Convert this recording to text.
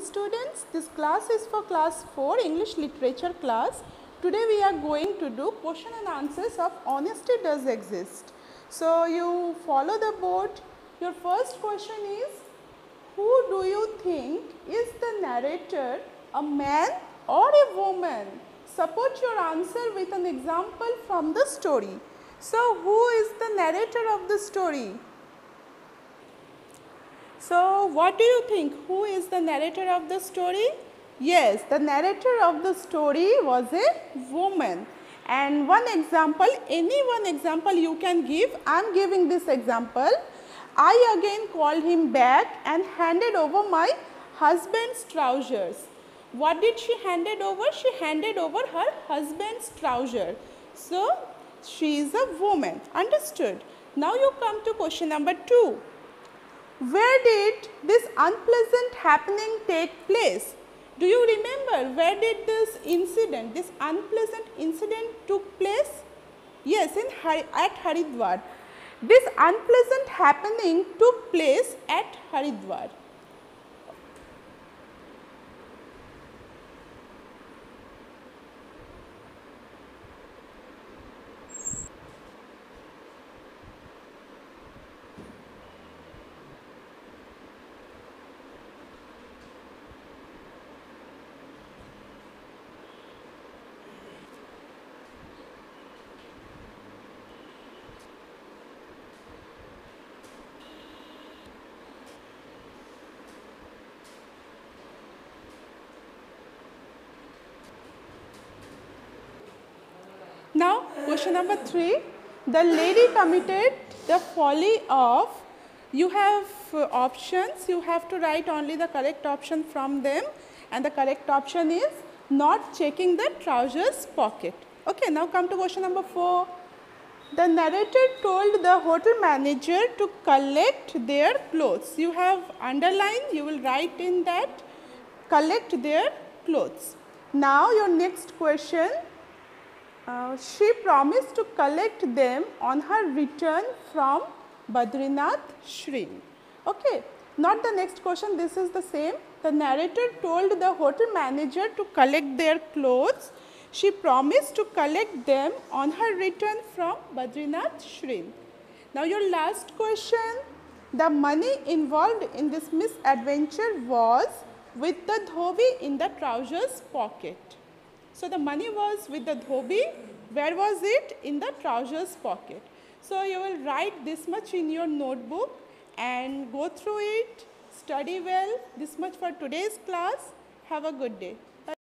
students, this class is for class 4 English literature class. Today we are going to do question and answers of honesty does exist. So you follow the board. Your first question is, who do you think is the narrator, a man or a woman? Support your answer with an example from the story. So who is the narrator of the story? So what do you think? Who is the narrator of the story? Yes, the narrator of the story was a woman. And one example, any one example you can give. I am giving this example. I again called him back and handed over my husband's trousers. What did she handed over? She handed over her husband's trouser. So she is a woman. Understood? Now you come to question number 2. Where did this unpleasant happening take place? Do you remember where did this incident, this unpleasant incident took place? Yes, at Haridwar. This unpleasant happening took place at Haridwar. Now, question number 3, the lady committed the folly of, you have options, you have to write only the correct option from them, and the correct option is not checking the trousers pocket. Okay, now come to question number 4. The narrator told the hotel manager to collect their clothes. You have underlined, you will write in that, collect their clothes. Now, your next question. She promised to collect them on her return from Badrinath Shrine. Okay, not the next question, this is the same. The narrator told the hotel manager to collect their clothes. She promised to collect them on her return from Badrinath Shrine. Now your last question, the money involved in this misadventure was with the dhobi in the trousers pocket. So the money was with the dhobi. Where was it? In the trousers pocket. So you will write this much in your notebook and go through it, study well. This much for today's class. Have a good day. Bye.